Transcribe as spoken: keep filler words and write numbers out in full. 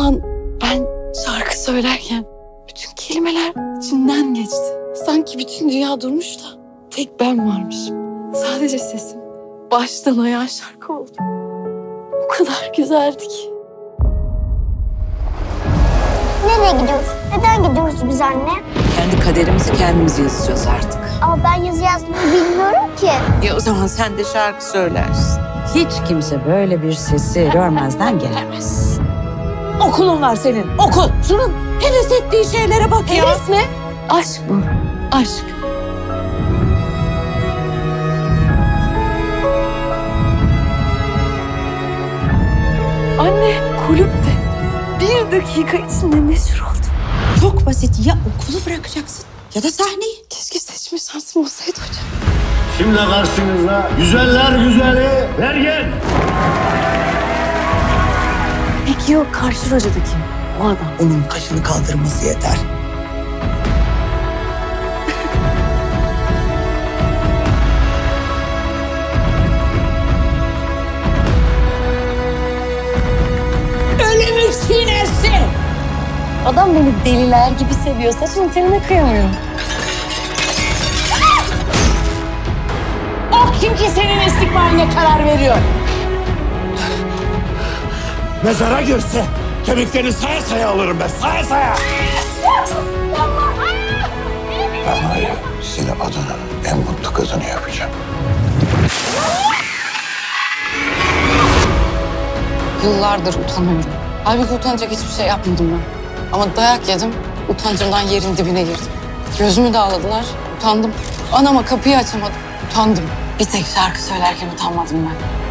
an ben şarkı söylerken bütün kelimeler içimden geçti. Sanki bütün dünya durmuş da tek ben varmışım. Sadece sesim baştan ayağa şarkı oldu. O kadar güzeldi ki. Nereye gidiyoruz? Neden gidiyoruz biz anne? Kendi kaderimizi kendimiz yazacağız artık. Ama ben yazı yazmayı bilmiyorum ki. Ya o zaman sen de şarkı söylersin. Hiç kimse böyle bir sesi görmezden gelemez. Okulun var senin, okul. Şunun heves ettiği şeylere bak ya. Heves mi? Aşk bu. Aşk. Anne, kulüpte bir dakika içinde meşhur oldum. Çok basit. Ya okulu bırakacaksın ya da sahneyi. Keşke seçme şansım olsaydı hocam. Şimdi karşınızda güzeller güzeli Meryem. Peki o karşı rocadaki o adam? Onun kaşını kaldırması yeter. Ölümü sinersin. Adam beni deliler gibi seviyor. Saçının teline kıyamıyorum. O kim ki senin istikbaline karar veriyor? Mezara girse kemiklerini saya saya alırım ben, saya saya. Ben var ya, seni adanın en mutlu kadını yapacağım. Yıllardır utanıyorum. Halbuki utanacak hiçbir şey yapmadım ben. Ama dayak yedim, utancımdan yerin dibine girdim. Gözümü dağladılar, utandım. Anama kapıyı açamadım, utandım. Bir tek şarkı söylerken utanmadım ben.